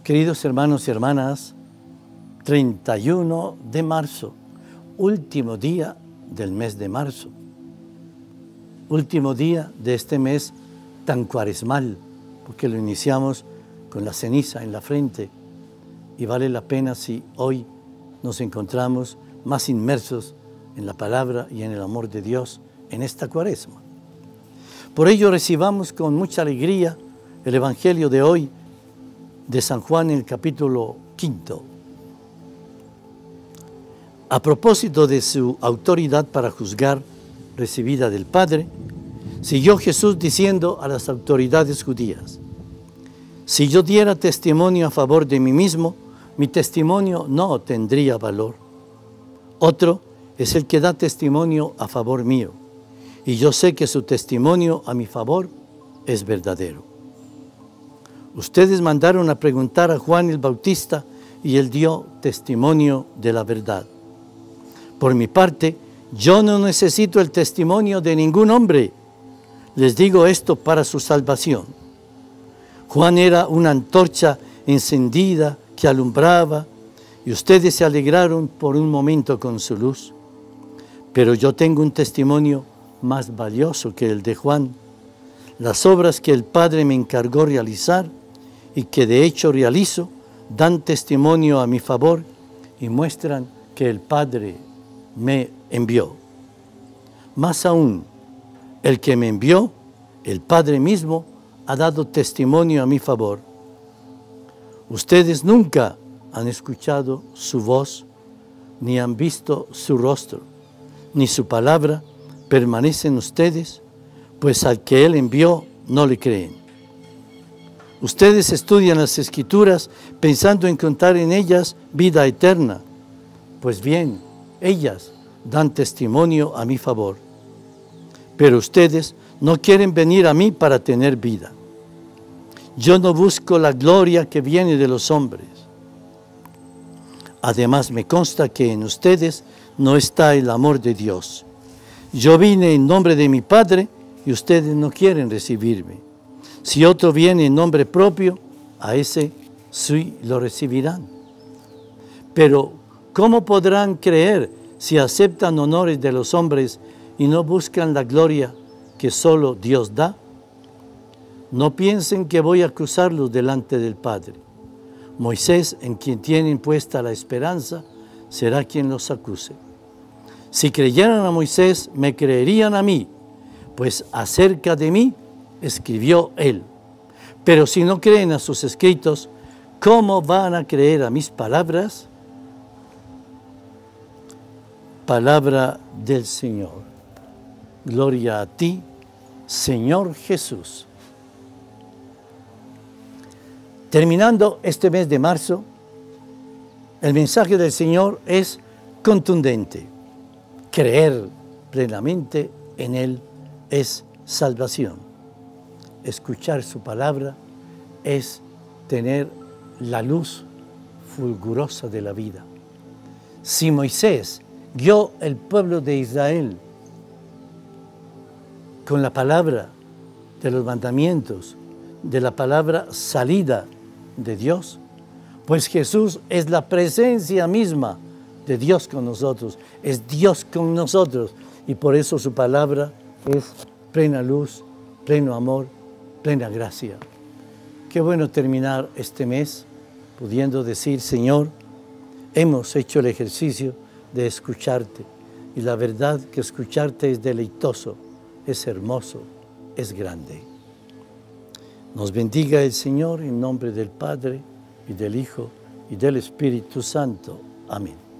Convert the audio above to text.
Queridos hermanos y hermanas, 31 de marzo, último día del mes de marzo, último día de este mes tan cuaresmal, porque lo iniciamos con la ceniza en la frente y vale la pena si hoy nos encontramos más inmersos en la palabra y en el amor de Dios en esta cuaresma. Por ello recibamos con mucha alegría el Evangelio de hoy de San Juan en el capítulo 5. A propósito de su autoridad para juzgar recibida del Padre, siguió Jesús diciendo a las autoridades judías: si yo diera testimonio a favor de mí mismo, mi testimonio no tendría valor. Otro es el que da testimonio a favor mío, y yo sé que su testimonio a mi favor es verdadero. Ustedes mandaron a preguntar a Juan el Bautista y él dio testimonio de la verdad. Por mi parte, yo no necesito el testimonio de ningún hombre. Les digo esto para su salvación. Juan era una antorcha encendida que alumbraba y ustedes se alegraron por un momento con su luz. Pero yo tengo un testimonio más valioso que el de Juan. Las obras que el Padre me encargó realizar y que de hecho realizo, dan testimonio a mi favor y muestran que el Padre me envió. Más aún, el que me envió, el Padre mismo, ha dado testimonio a mi favor. Ustedes nunca han escuchado su voz, ni han visto su rostro, ni su palabra permanece en ustedes, pues al que Él envió no le creen. Ustedes estudian las Escrituras pensando encontrar en ellas vida eterna. Pues bien, ellas dan testimonio a mi favor. Pero ustedes no quieren venir a mí para tener vida. Yo no busco la gloria que viene de los hombres. Además, me consta que en ustedes no está el amor de Dios. Yo vine en nombre de mi Padre y ustedes no quieren recibirme. Si otro viene en nombre propio, a ese sí lo recibirán. Pero, ¿cómo podrán creer si aceptan honores de los hombres y no buscan la gloria que solo Dios da? No piensen que voy a acusarlos delante del Padre. Moisés, en quien tienen puesta la esperanza, será quien los acuse. Si creyeran a Moisés, me creerían a mí, pues acerca de mí escribió él. Pero si no creen a sus escritos, ¿cómo van a creer a mis palabras? Palabra del Señor. Gloria a ti, Señor Jesús. Terminando este mes de marzo, el mensaje del Señor es contundente. Creer plenamente en Él es salvación. Escuchar su palabra es tener la luz fulgurosa de la vida. Si Moisés guió el pueblo de Israel con la palabra de los mandamientos, de la palabra salida de Dios, pues Jesús es la presencia misma de Dios con nosotros, es Dios con nosotros, y por eso su palabra es plena luz, pleno amor, plena gracia. Qué bueno terminar este mes pudiendo decir: Señor, hemos hecho el ejercicio de escucharte, y la verdad que escucharte es deleitoso, es hermoso, es grande. Nos bendiga el Señor en nombre del Padre, y del Hijo, y del Espíritu Santo. Amén.